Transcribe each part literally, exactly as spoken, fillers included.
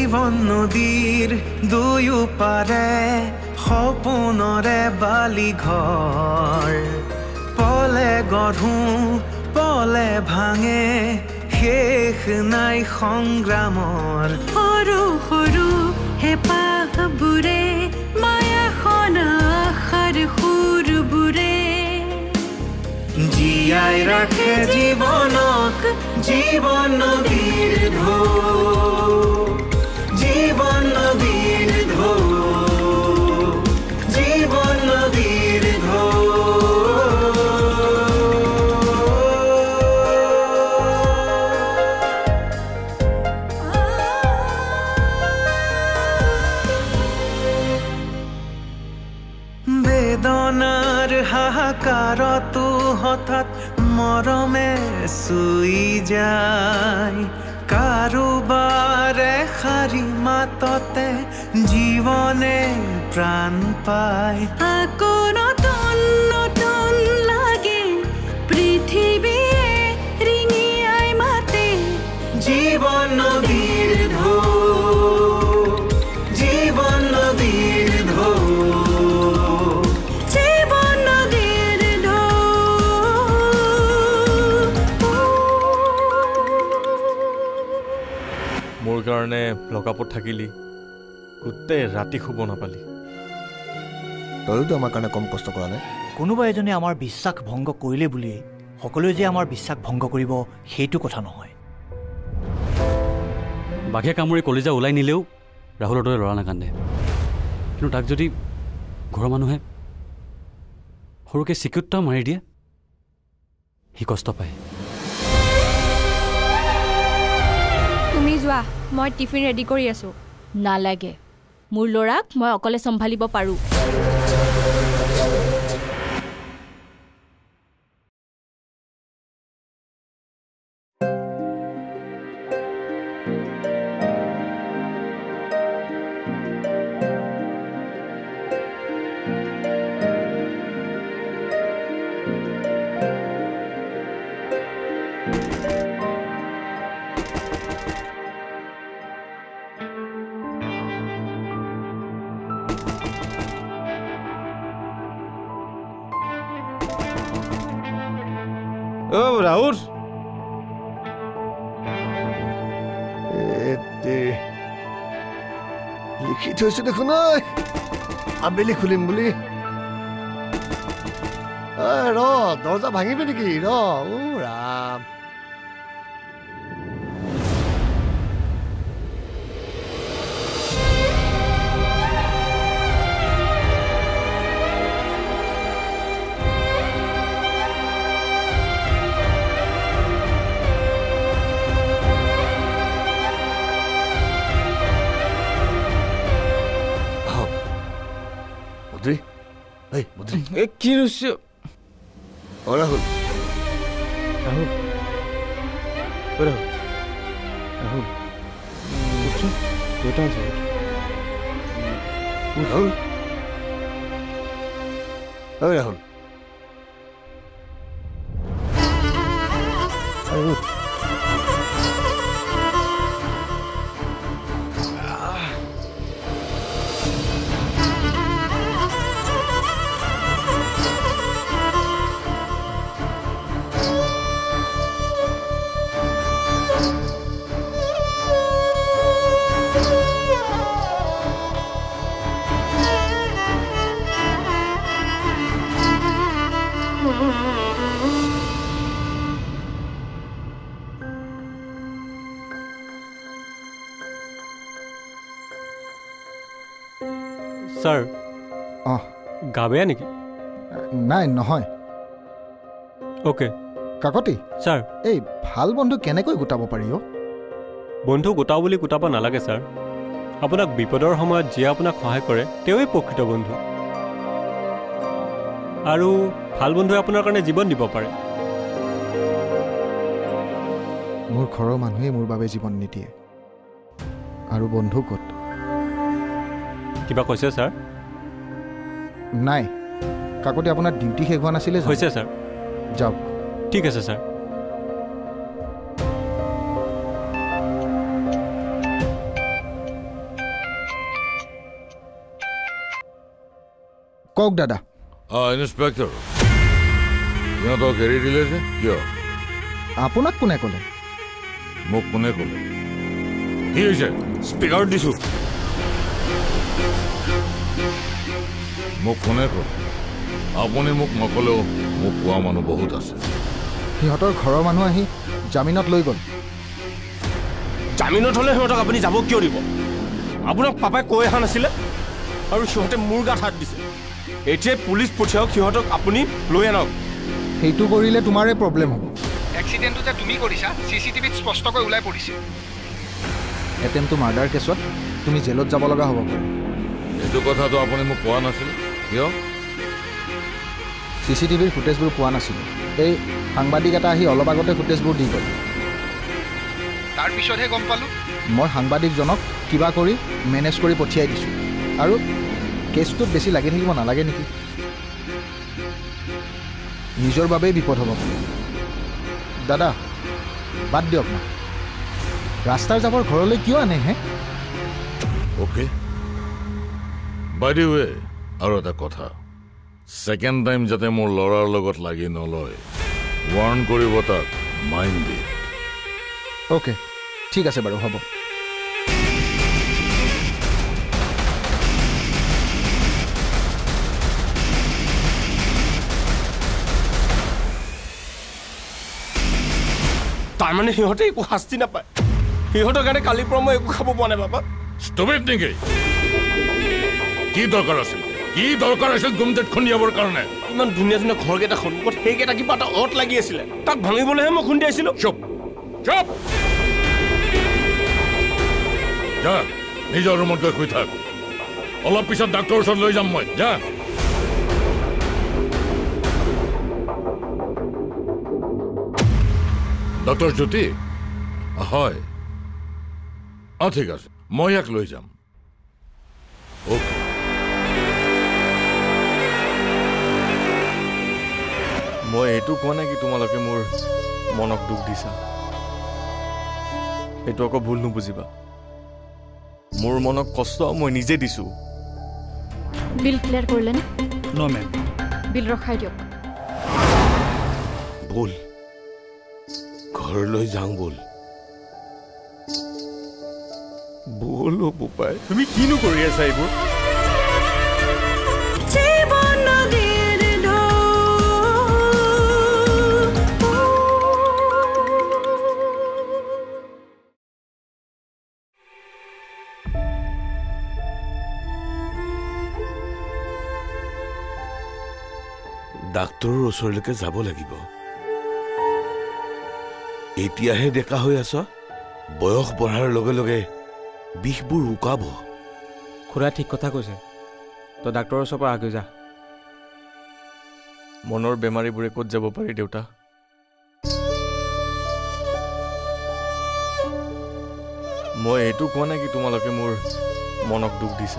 জীৱন নদীৰ দুয়ো পাৰে সপোনৰে বালি ঘৰ পলে গঢ়ো পলে ভাঙে শেষ নাই সংগ্ৰামৰ সৰু সৰু হেঁপাহবোৰে মায়াখন আশাৰ সুৰবোৰে জীয়াই ৰাখে জীৱনক জীৱন নদীৰ ঢৌ জীৱন নদীৰ ঢৌ জীৱন নদীৰ ঢৌ বেদনাৰ হাহাকাৰতো হঠাৎ মৰমে চুই যায় কাৰোবাৰে শাৰী মাততে জীৱনে প্ৰাণ পায় আকৌ নতুন নতুন লাগে পৃথিৱীয়ে ৰিঙিয়াই মাতে জীৱন নদীৰ ঢৌ জীৱন নদীৰ ঢৌ মোৰ কাৰণে লকাপত থাকিলি গোটেই ৰাতি শুব নাপালি তইতো আমাৰ কাৰণে কম কষ্ট কৰা নাই কোনোবা এজনে আমাৰ বিশ্বাস ভংগ কৰিলে বুলিয়ে সকলোৱে যে আমাৰ বিশ্বাস ভংগ কৰিব সেইটো কথা নহয় বাঘে কামুৰি কলিজা ওলাই নিলেও ৰাহুলৰ দৰে ল'ৰা নাকান্দে কিন্তু তাক যদি ঘৰৰ মানুহে সৰুকৈ চিকুটটা মাৰি দিয়ে সি কষ্ট পায় তুমি যোৱা মই টিফিন ৰেডি কৰি আছোঁ নালাগে মোৰ ল'ৰাক মই অকলে চম্ভালিব পাৰোঁ অ ৰাহুল লিখি থৈছো দেখোন আবেলি খুলিম বুলি ৰ দৰ্জা ভাঙিবি নেকি ৰ ও ৰাম কি ৰৈছে অ ৰাহুল ৰাহুল ৰাহুল ৰাহুল উঠছোন দেউতা আছে ৰাহুল ঐ ৰাহুল ৰাহুল ছাৰ অঁ গা বেয়া নেকি নাই নহয় অ'কে কাকতি ছাৰ এই ভাল বন্ধু কেনেকৈ গোটাব পাৰি অ' বন্ধু গোটাও বুলি গোটাব নালাগে ছাৰ আপোনাক বিপদৰ সময়ত যিয়ে আপোনাক সহায় কৰে তেওঁই প্ৰকৃত বন্ধু আৰু ভাল বন্ধুৱে আপোনাৰ কাৰণে জীৱন দিব পাৰে মোৰ ঘৰৰ মানুহে মোৰ বাবে জীৱন নিদিয়ে আৰু বন্ধু ক'ত কিবা কৈছে ছাৰ নাই কাকতি আপোনাৰ ডিউটি শেষ হোৱা নাছিলে হৈছে ছাৰ যাওক ঠিক আছে ছাৰ কওক দাদা। অঁ ইন্সপেক্টৰ, সিহঁতক এৰি দিলে যে কিয়? আপোনাক কোনে ক'লে? মোক কোনে ক'লে? কি হৈছে? স্পীকাৰত দিছোঁ। মোক কোনে ক'লে? আপুনি মোক নক'লেও মোক কোৱা মানুহ বহুত আছে। সিহঁতৰ ঘৰৰ মানুহ আহি জামিনত লৈ গ'ল। জামিনত হ'লে সিহঁতক আপুনি যাব কিয় দিব? আপোনাক পাপাই কৈ অহা নাছিলে? আৰু সিহঁতে মোৰ গাত হাত দিছে। এতিয়াই পুলিচ পঠিয়াওক, সিহঁতক আপুনি লৈ আনক। সেইটো কৰিলে তোমাৰে প্ৰব্লেম হ'ব। এক্সিডেণ্টটো যে তুমি কৰিছা চি চি টিভিত স্পষ্টকৈ ওলাই পৰিছে। এটেম্পটো মাৰ্ডাৰ কেছত তুমি জেলত যাব লগা হ'ব পাৰে। এইটো কথাটো আপুনি মোক কোৱা নাছিল কিয়? চি চি টিভিৰ ফুটেজবোৰ পোৱা নাছিলোঁ। এই সাংবাদিক এটা আহি অলপ আগতে ফুটেজবোৰ দি গ'ল। তাৰপিছতহে গম পালোঁ। মই সাংবাদিকজনক কিবা কৰি মেনেজ কৰি পঠিয়াই দিছোঁ। আৰু কেছটোত বেছি লাগি থাকিব নালাগে নেকি? নিজৰ বাবেই বিপদ হ'ব পাৰে। দাদা বাদ দিয়ক না, ৰাস্তাৰ যাবৰ ঘৰলৈ কিয় আনে হে? অ'কে বাই দি ৱে, আৰু এটা কথা, ছেকেণ্ড টাইম যাতে মোৰ ল'ৰাৰ লগত লাগি নলয়, ৱাৰ্ণ কৰিব তাক মাইণ্ড দি। অ'কে ঠিক আছে বাৰু, হ'ব। তাৰমানে সিহঁতে একো শাস্তি নাপায়? সিহঁতৰ কাৰণে কালিৰ পৰা মই একো খাব পোৱা নাই বাবা। ষ্টুপিড নেকি? কি দৰকাৰ আছিল? কি দৰকাৰ আছিল গুমটেত খুন্দিয়াবৰ কাৰণে? ইমান ধুনীয়া ধুনীয়া ঘৰকেইটা সন্মুখত সেইকেইটা কিবা এটা অত লাগি আছিলে, তাক ভাঙিবলৈহে মই খুন্দিয়াইছিলোঁ। চুপ চুপ, যা নিজৰ ৰুমত গৈ শুই থাক। অলপ পিছত ডাক্তৰৰ ওচৰত লৈ যাম মই। যা। ডক্টৰ জ্যোতি? হয়, অঁ ঠিক আছে, মই ইয়াক লৈ যাম। অ'কে। মই এইটো কোৱা নাই কি তোমালোকে মোৰ মনক দুখ দিছা। এইটো আকৌ ভুল নুবুজিবা। মোৰ মনক কষ্ট মই নিজে দিছোঁ। বিল ক্লিয়াৰ কৰিলেনে? No' ma'am. বিল ৰখাই দিয়ক। ব'ল ঘৰলৈ যাওঁ, ব'ল। ব'ল অ' বোপাই, তুমি কিনো কৰি আছা এইবোৰ? ডাক্তৰৰ ওচৰলৈকে যাব লাগিব। এতিয়াহে ডেকা হৈ আছ, বয়স বঢ়াৰ লগে লগে বিষবোৰ উকাব। খুৰা ঠিক কথা কৈছে, তই ডাক্তৰৰ ওচৰৰ পৰা আগে যা। মনৰ বেমাৰীবোৰে ক'ত যাব পাৰি দেউতা? মই এইটো কোৱা নাই কি তোমালোকে মোৰ মনক দুখ দিছা।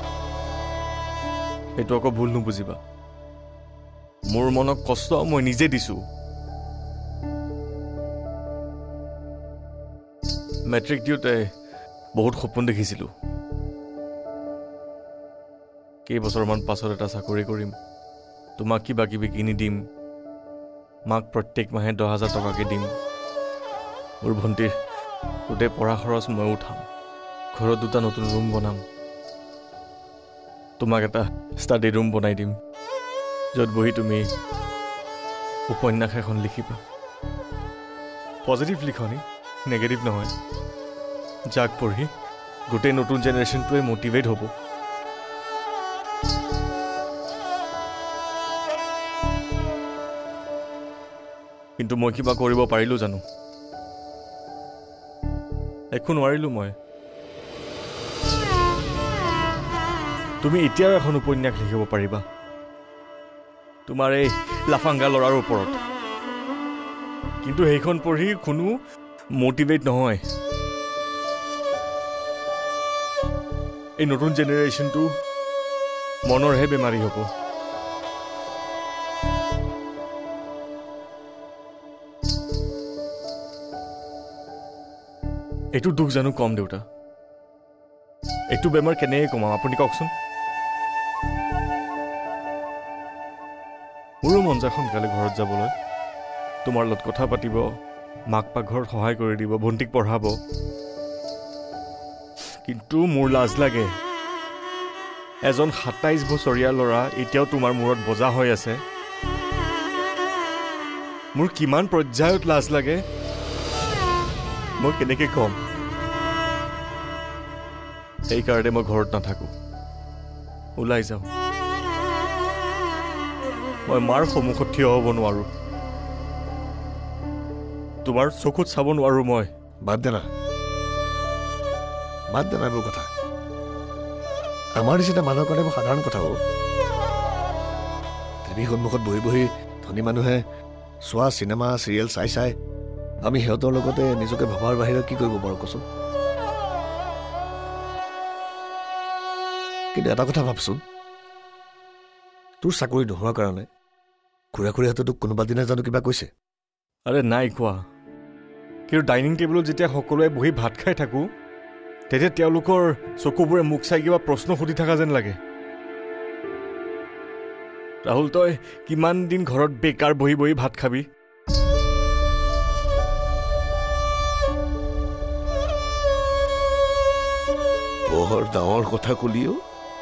এইটো আকৌ ভুল নুবুজিবা। মোৰ মনক কষ্ট মই নিজে দিছোঁ। মেট্ৰিক দিওঁতে বহুত সপোন দেখিছিলোঁ। কেইবছৰমান পাছত এটা চাকৰি কৰিম, তোমাক কিবা কিবি কিনি দিম, মাক প্ৰত্যেক মাহে দহ হাজাৰ টকাকৈ দিম, মোৰ ভণ্টিৰ গোটেই পঢ়া খৰচ মই উঠাম, ঘৰত দুটা নতুন ৰুম বনাম, তোমাক এটা ষ্টাডি ৰুম বনাই দিম, য'ত বহি তুমি উপন্যাস এখন লিখিবা। পজিটিভ লিখনি, নেগেটিভ নহয়, যাক পঢ়ি গোটেই নতুন জেনেৰেশ্যনটোৱে মটিভেট হ'ব। কিন্তু মই কিবা কৰিব পাৰিলোঁ জানো? একো নোৱাৰিলোঁ মই। তুমি এতিয়াও এখন উপন্যাস লিখিব পাৰিবা, তোমাৰ এই লাফাংগা ল'ৰাৰ ওপৰত, কিন্তু সেইখন পঢ়ি কোনো মটিভেট নহয়। এই নতুন জেনেৰেশ্যনটো মনৰহে বেমাৰী হ'ব। এইটো দুখ জানো কম দেউতা? এইটো বেমাৰ কেনেকৈ কমাম আপুনি কওকচোন? মোৰো মন যায় সোনকালে ঘৰত যাবলৈ তোমাৰ লগত কথা পাতিব মাক পাকঘৰত সহায় কৰি দিব ভণ্টিক পঢ়াব কিন্তু মোৰ লাজ লাগে এজন সাতাইছ বছৰীয়া ল'ৰা এতিয়াও তোমাৰ মূৰত বজা হৈ আছে মোৰ কিমান পৰ্যায়ত লাজ লাগে মই কেনেকৈ ক'ম সেইকাৰণে মই ঘৰত নাথাকোঁ ওলাই যাওঁ মই মাৰ সন্মুখত থিয় হ'ব নোৱাৰোঁ তোমাৰ চকুত চাব নোৱাৰোঁ মই বাদ দে না বাদ দে না এইবোৰ কথা আমাৰ নিচিনা মানুহৰ কাৰণে সাধাৰণ কথা হ'ব টিভিৰ সন্মুখত বহি বহি ধনী মানুহে চোৱা চিনেমা চিৰিয়েল চাই চাই আমি সিহঁতৰ লগতে নিজকে ভবাৰ বাহিৰে কি কৰিব পাৰোঁ কচোন কিন্তু এটা কথা ভাবচোন তোৰ চাকৰি নোহোৱাৰ কাৰণে খুৰা খুৰীহঁতে তোক কোনোবা দিনা জানো কিবা কৈছে আৰে নাই কোৱা কিন্তু ডাইনিং টেবুলত যেতিয়া সকলোৱে বহি ভাত খাই থাকোঁ তেতিয়া তেওঁলোকৰ চকুবোৰে মোক চাই কিবা প্ৰশ্ন সুধি থকা যেন লাগে ৰাহুল তই কিমান দিন ঘৰত বেকাৰ বহি বহি ভাত খাবি বৰ ডাঙৰ কথা কলিও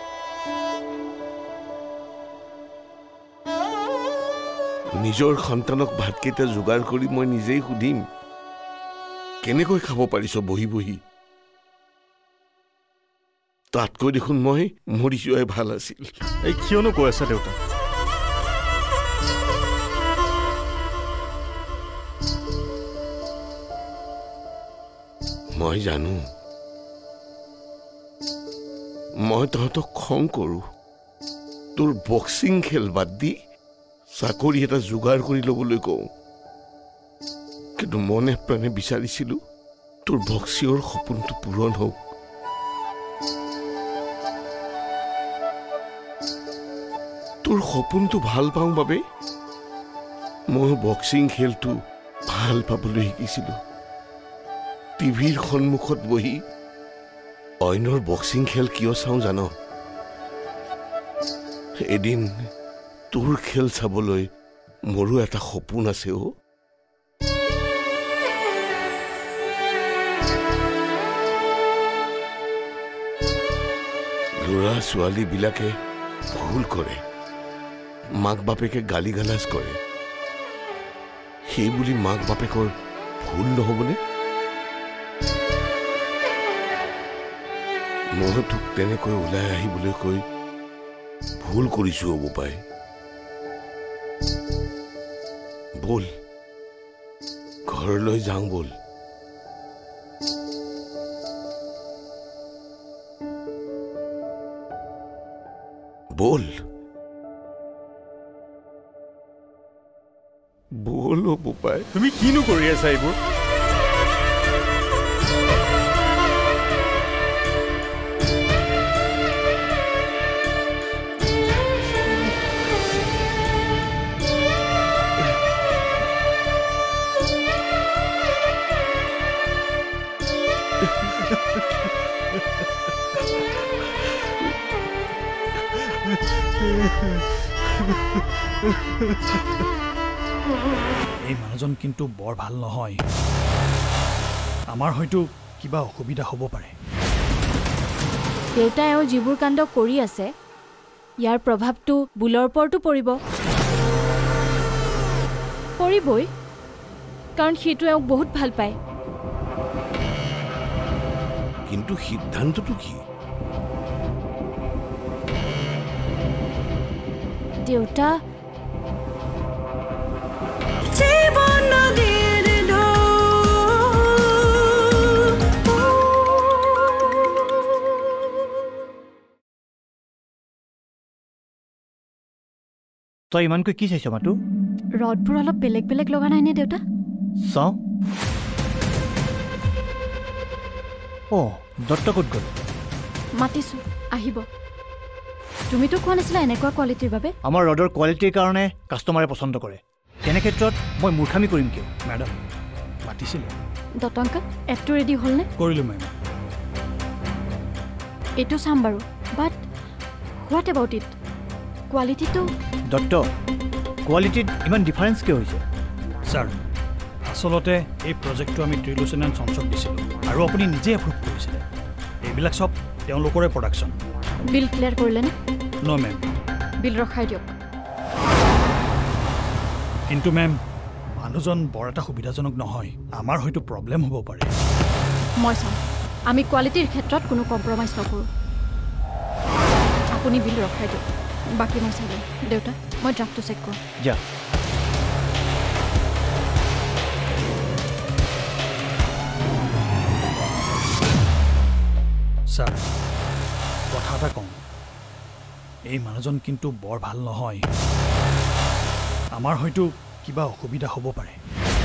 নিজৰ সন্তানক ভাতকেইটা যোগাৰ কৰি মই নিজেই সুধিম কেনেকৈ খাব পাৰিছ বহি বহি তাতকৈ দেখোন মই মৰি যোৱাই ভাল আছিল এই কিয়নো কৈ আছা দেউতা মই জানো মই তহঁতক খং কৰোঁ তোৰ বক্সিং খেল বাদ দি চাকৰি এটা যোগাৰ কৰি ল'বলৈ কওঁ কিন্তু মনে প্ৰাণে বিচাৰিছিলোঁ তোৰ বক্সিঙৰ সপোনটো পূৰণ হওক তোৰ সপোনটো ভাল পাওঁ বাবে মই বক্সিং খেলটো ভাল পাবলৈ শিকিছিলোঁ টিভিৰ সন্মুখত বহি অইনৰ বক্সিং খেল কিয় চাওঁ জান এদিন তোৰ খেল চাবলৈ মোৰো এটা সপোন আছে অ ল'ৰা ছোৱালীবিলাকে ভুল কৰে মাক বাপেকে গালি গালাজ কৰে সেই বুলি মাক বাপেকৰ ভুল নহ'বনে মই তোক তেনেকৈ ওলাই আহিবলৈ কৈ ভুল কৰিছো হ'ব পাই বল ঘৰলৈ যাওঁ বল বল বল হ'ব পাই তুমি কিনো কৰি আছা এইবোৰ এই মানুহজন কিন্তু বৰ ভাল নহয় আমাৰ হয়তো কিবা অসুবিধা হ'ব পাৰে দেউতাই এওঁ যিবোৰ কাণ্ড কৰি আছে ইয়াৰ প্ৰভাৱটো বুলৰ ওপৰতো পৰিব পৰিবই কাৰণ সিটো এওঁক বহুত ভাল পায় কিন্তু সিদ্ধান্তটো কি দেউতা তই ইমানকৈ কি চাইছ মাতো ৰডবোৰ অলপ বেলেগ বেলেগ লগা নাই নে দেউতা চাওঁ অঁ দত্ত ক'ত গ'ল মাতিছোঁ আহিব তুমিতো কোৱা নাছিলা এনেকুৱা কোৱালিটিৰ বাবে আমাৰ ৰডৰ কোৱালিটিৰ কাৰণে কাষ্টমাৰে পচন্দ কৰে তেনে ক্ষেত্ৰত মই মূৰ্খামি কৰিম কিয় মেডাম মাতিছিলোঁ দত্ত আংকল এপটো ৰেডি হ'লনে কৰিলোঁ মেম এইটো চাম বাৰু বাট হোৱাট এবাউট ইট কোৱালিটিটো দত্ত কোৱালিটিত ইমান ডিফাৰেঞ্চ কিয় হৈছে? ছাৰ, আচলতে এই প্ৰজেক্টটো আমি ত্ৰিলোচন এণ্ড চনছক দিছিলোঁ আৰু আপুনি নিজে এপ্ৰুভ কৰিছিলে। এইবিলাক চব তেওঁলোকৰে প্ৰডাকশ্যন। বিল ক্লিয়াৰ কৰিলেনে? No' ma'am. বিল ৰখাই দিয়ক। কিন্তু মেম, মানুহজন বৰ এটা সুবিধাজনক নহয়। আমাৰ হয়তো প্ৰব্লেম হ'ব পাৰে। মই চাম, আমি কোৱালিটিৰ ক্ষেত্ৰত কোনো কম্প্ৰমাইজ নকৰোঁ। আপুনি বিল ৰখাই দিয়ক, বাকী মই চাই দিম। দেউতা, মই ড্ৰাফ্টটো চেক কৰোঁ। যা। ছাৰ, কথা এটা কওঁ, এই মানুহজন কিন্তু বৰ ভাল নহয়। আমাৰ হয়তো কিবা অসুবিধা হ'ব পাৰে।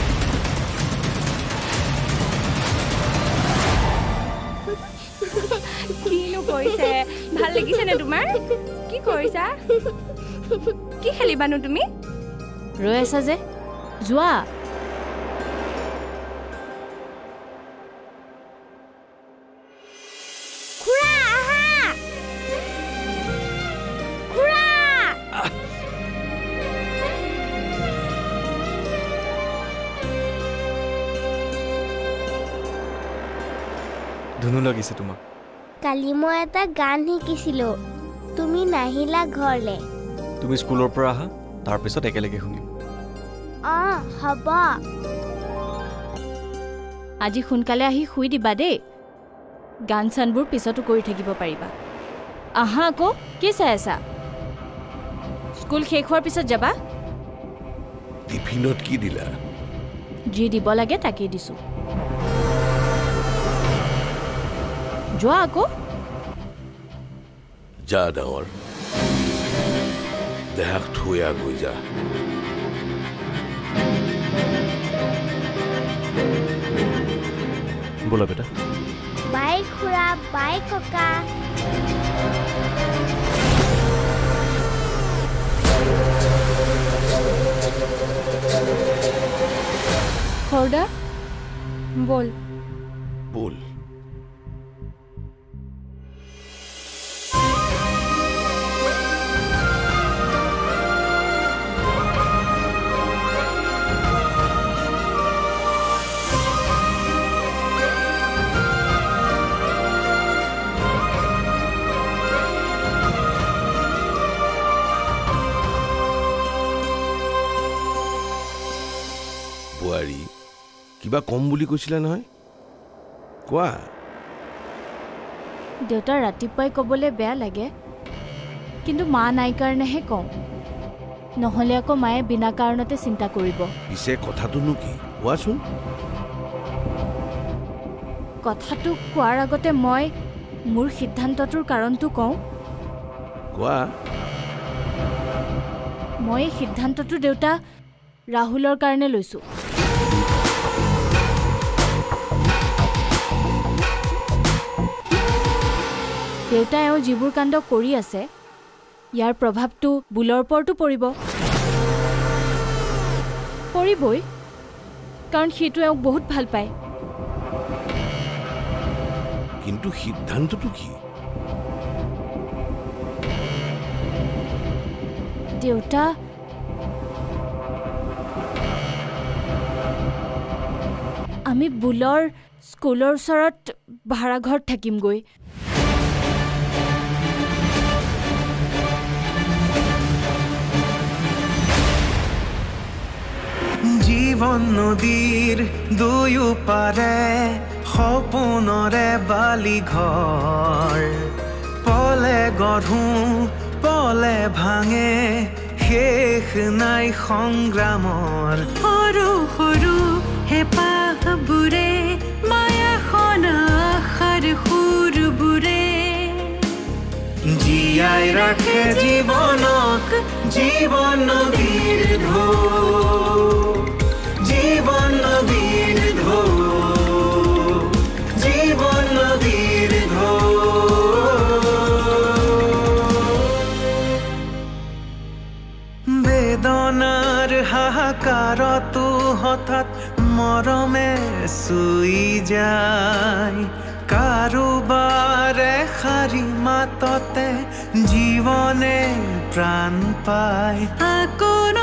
কিনো কৰিছে? ভাল লাগিছেনে তোমাৰ? কি কৰিছা? কি খেলিবানো তুমি? ৰৈ আছা যে, যোৱা। ধুনু লাগিছে তোমাক? কালি মই এটা গান শিকিছিলোঁ, তুমি নাহিলা ঘৰলে। তুমি স্কুলৰ পৰা আহা, তাৰপিছত একেলগে শুনিম। অঁ, হ'ব। আজি সোনকালে আহি শুই দিবা দেই। গান চানবোৰ পিছতো কৰি থাকিব পাৰিবা। আহা আকৌ, কি চাই আছা? স্কুল শেষ হোৱাৰ পিছত যাবা। টিফিনত কি দিলা? যি দিব লাগে তাকেই দিছোঁ। যোৱা আকৌ। যা ডাঙৰ, দেহাক থৈ আগৈ যা। ব'লা বেটা। বাই খুৰা, বাই ককা। খৰদা, বল। বল। বোৱাৰী, কিবা কম বুলি কৈছিলা নহয়, কোৱা। দেউতা ৰাতিপুৱাই ক'বলৈ বেয়া লাগে, কিন্তু মা নাই কাৰণেহে কওঁ। নহ'লে আকৌ মায়ে বিনা কাৰণতে চিন্তা কৰিব। পিছে কথাটোনো কি, কোৱাচোন। কথাটো কোৱাৰ আগতে মই মোৰ সিদ্ধান্তটোৰ কাৰণটো কওঁ। কোৱা। মই এই সিদ্ধান্তটো দেউতা ৰাহুলৰ কাৰণে লৈছোঁ। দেউতাই এওঁ যিবোৰ কাণ্ড কৰি আছে, ইয়াৰ প্ৰভাৱটো বুলৰ ওপৰতো পৰিব। পৰিবই, কাৰণ সিটো এওঁক বহুত ভাল পায়। কিন্তু সিদ্ধান্তটো কি? দেউতা, আমি বুলৰ স্কুলৰ ওচৰত ভাড়াঘৰত থাকিমগৈ। জীৱন নদীৰ দুয়ো পাৰে সপোনৰে বালি ঘৰ, পলে গঢ়ো পলে ভাঙে, শেষ নাই সংগ্ৰামৰ। সৰু সৰু হেঁপাহবোৰে মায়াখন আশাৰ সুৰবোৰে জীয়াই ৰাখে জীৱনক, জীৱন নদীৰ ঢৌ, জীৱন নদীৰ ঢৌ, জীৱন নদীৰ ঢৌ। বেদনাৰ হাহাকাৰতো হঠাৎ মৰমে চুই যায়, কাৰোবাৰে শাৰী মাততে জীৱনে প্ৰাণ পায়। আকৌ